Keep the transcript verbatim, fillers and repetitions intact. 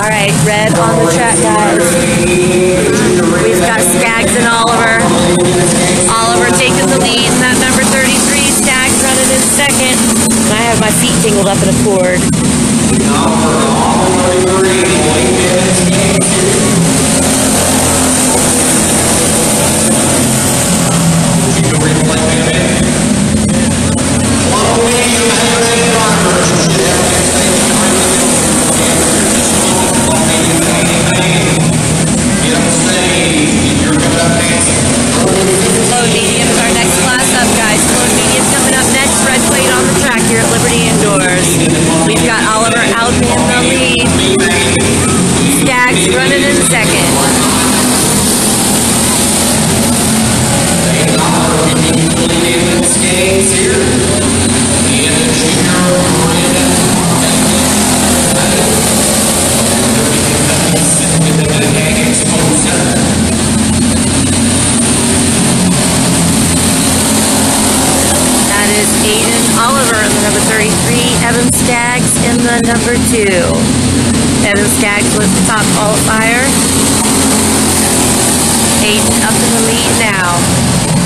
All right, red on the track, guys. We've got Skaggs and Oliver. Oliver taking the lead in that number thirty-three. Skaggs running in second. And I have my feet tingled up in a cord. We've got Oliver out in the lead. Skaggs running in second. That is Aiden Oliver in the number thirty-three. Evan Skaggs in the number two. Evan Skaggs was the top qualifier. Aiden up in the lead now.